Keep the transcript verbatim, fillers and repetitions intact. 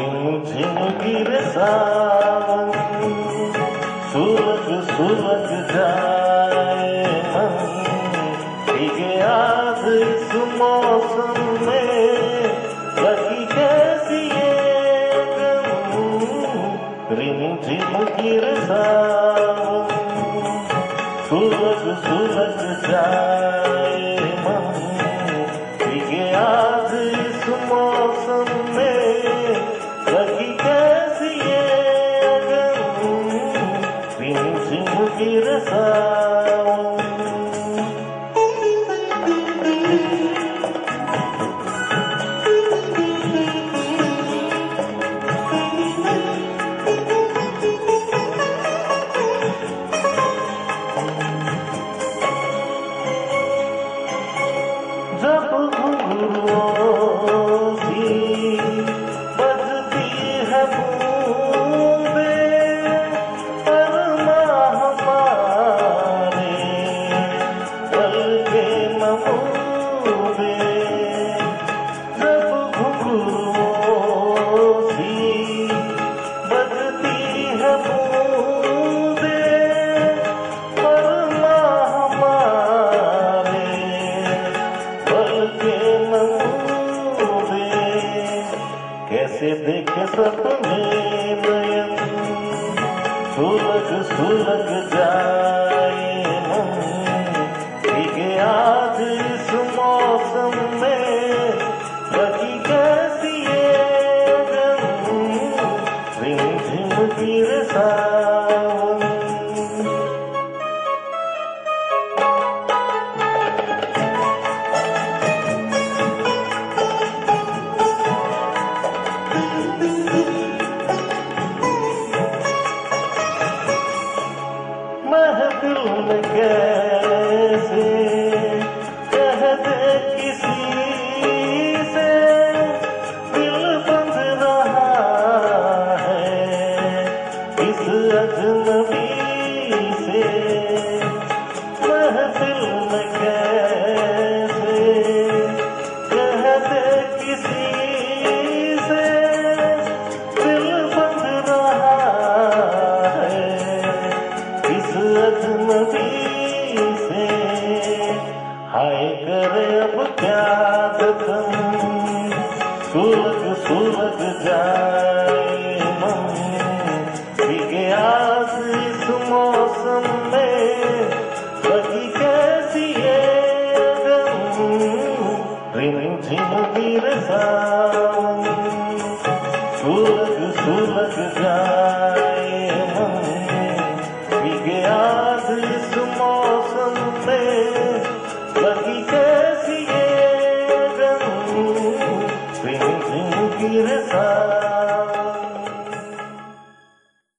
रिमझिम गिरे सावन, सुलग सुलग जाए मन, भीगे आज इस मौसम में, लगी कैसी ये गम। रिमझिम गिरे सावन, सुलग सुलग जाए मन, भीगे आज इस मौसम में, लगी कैसी ये गम। रिमझिम गिरे सावन। जब घुंघरुओं की बजती है बूंदें, अरमां हमारे पल के नमूने। जब घुंघरुओं की बजती है बूंदें, अरमां हमारे के नमूने। कैसे देखे सपने नयन, सुलग सुलग जाए मन, भीगे आज इस मौसम में, लगी कैसी ये गम। रिमझिम गिरे सावन। महफिल में कैसे कह दे किसी से, दिल बंध रहा है इस अजनबी से। महफिल में कैसे कह दे किसी से, दिल बंध रहा है इस अजनबी से। हाय करे अब क्या दम, सुलग सुलग जाए मन, भीगे आज इस मौसम में, लगी कैसी ये गम। रिमझिम गिरे सावन, सुलग सुलग जाए मन, भीगे आज इस मौसम में, लगी कैसी ये गम। रिमझिम गिरे सावन।